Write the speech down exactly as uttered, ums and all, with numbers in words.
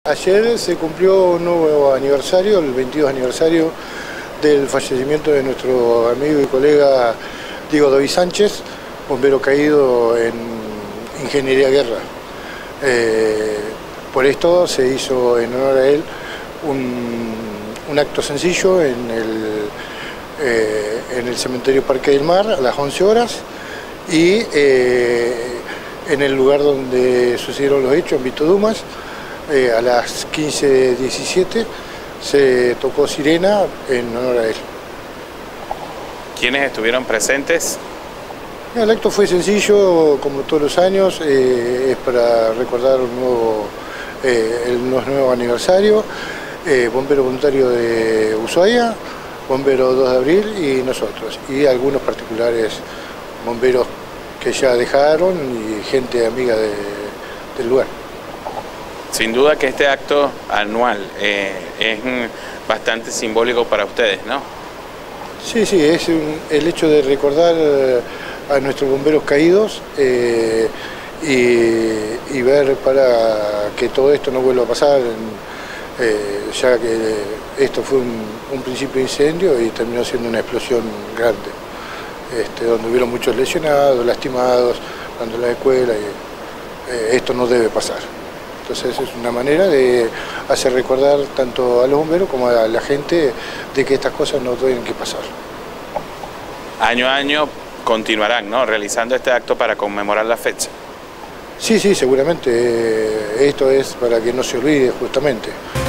Ayer se cumplió un nuevo aniversario, el veintidós aniversario del fallecimiento de nuestro amigo y colega Diego David Sánchez, bombero caído en Ingeniería Guerra. Eh, por esto se hizo en honor a él un, un acto sencillo en el, eh, en el cementerio Parque del Mar a las once horas y eh, en el lugar donde sucedieron los hechos, en Vito Dumas. Eh, a las quince diecisiete se tocó sirena en honor a él. ¿Quiénes estuvieron presentes? El acto fue sencillo, como todos los años, eh, es para recordar un nuevo, eh, el nuevo aniversario, eh, bombero voluntario de Ushuaia, bombero dos de abril y nosotros, y algunos particulares bomberos que ya dejaron y gente amiga de, del lugar. Sin duda que este acto anual eh, es bastante simbólico para ustedes, ¿no? Sí, sí, es un, el hecho de recordar a nuestros bomberos caídos eh, y, y ver para que todo esto no vuelva a pasar, eh, ya que esto fue un, un principio de incendio y terminó siendo una explosión grande, este, donde hubieron muchos lesionados, lastimados, cuando la escuela, y eh, esto no debe pasar. Entonces es una manera de hacer recordar tanto a los bomberos como a la gente de que estas cosas no tienen que pasar. Año a año continuarán, ¿no?, realizando este acto para conmemorar la fecha. Sí, sí, seguramente. Esto es para que no se olvide justamente.